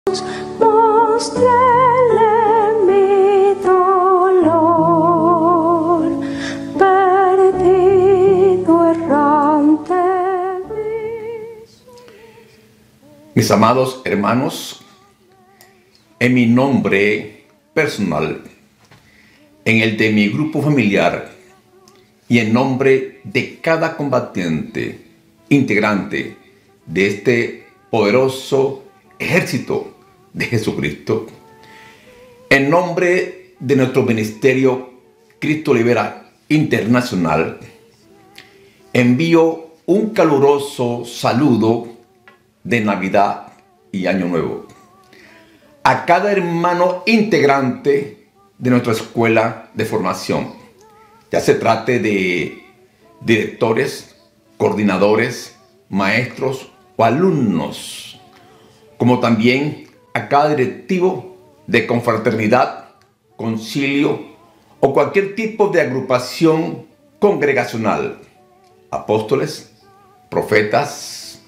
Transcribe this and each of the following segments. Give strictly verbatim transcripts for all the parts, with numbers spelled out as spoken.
Móstrele mi dolor, perdido errante. Mis amados hermanos, en mi nombre personal, en el de mi grupo familiar y en nombre de cada combatiente, integrante de este poderoso ejército de Jesucristo, en nombre de nuestro ministerio Cristo Libera Internacional, envío un caluroso saludo de Navidad y Año Nuevo a cada hermano integrante de nuestra escuela de formación, ya se trate de directores, coordinadores, maestros o alumnos, como también a cada directivo de confraternidad, concilio o cualquier tipo de agrupación congregacional, apóstoles, profetas,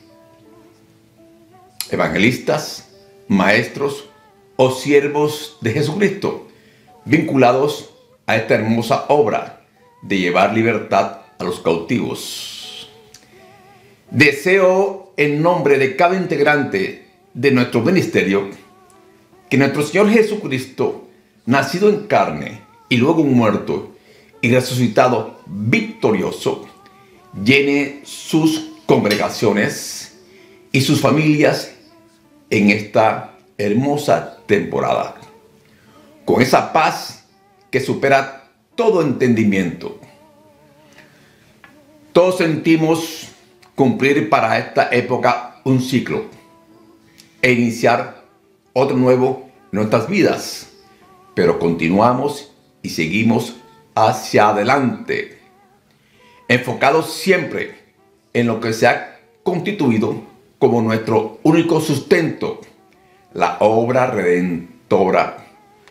evangelistas, maestros o siervos de Jesucristo, vinculados a esta hermosa obra de llevar libertad a los cautivos. Deseo en nombre de cada integrante de nuestro ministerio que nuestro Señor Jesucristo, nacido en carne y luego muerto y resucitado victorioso, llene sus congregaciones y sus familias en esta hermosa temporada con esa paz que supera todo entendimiento. Todos sentimos cumplir para esta época un ciclo e iniciar otro nuevo en nuestras vidas, pero continuamos y seguimos hacia adelante, enfocados siempre en lo que se ha constituido como nuestro único sustento, la obra redentora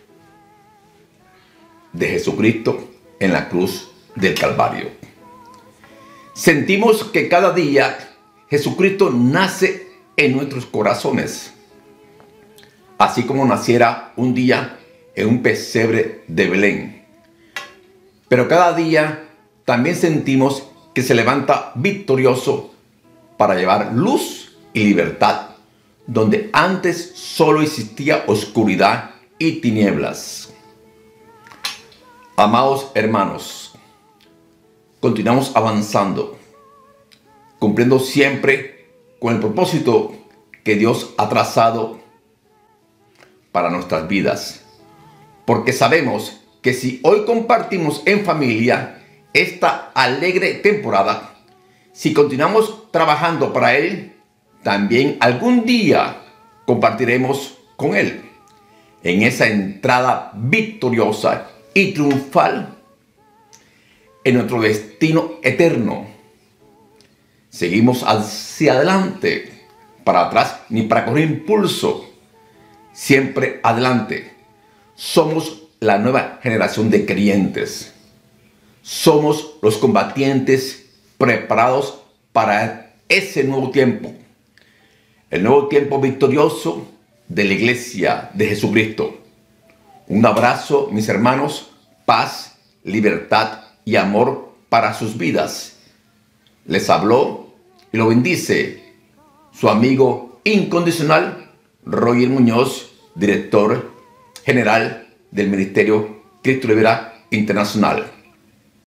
de Jesucristo en la cruz del Calvario. Sentimos que cada día Jesucristo nace en nuestros corazones, así como naciera un día en un pesebre de Belén. Pero cada día también sentimos que se levanta victorioso para llevar luz y libertad donde antes solo existía oscuridad y tinieblas. Amados hermanos, continuamos avanzando, cumpliendo siempre con el propósito que Dios ha trazado para nuestras vidas, porque sabemos que si hoy compartimos en familia esta alegre temporada, si continuamos trabajando para Él, también algún día compartiremos con Él en esa entrada victoriosa y triunfal en nuestro destino eterno. Seguimos hacia adelante, para atrás ni para coger impulso, siempre adelante. Somos la nueva generación de creyentes. Somos los combatientes preparados para ese nuevo tiempo. El nuevo tiempo victorioso de la Iglesia de Jesucristo. Un abrazo, mis hermanos, paz, libertad y amor para sus vidas. Les habló y lo bendice su amigo incondicional, Roger Muñoz, director general del Ministerio Cristo Libera Internacional.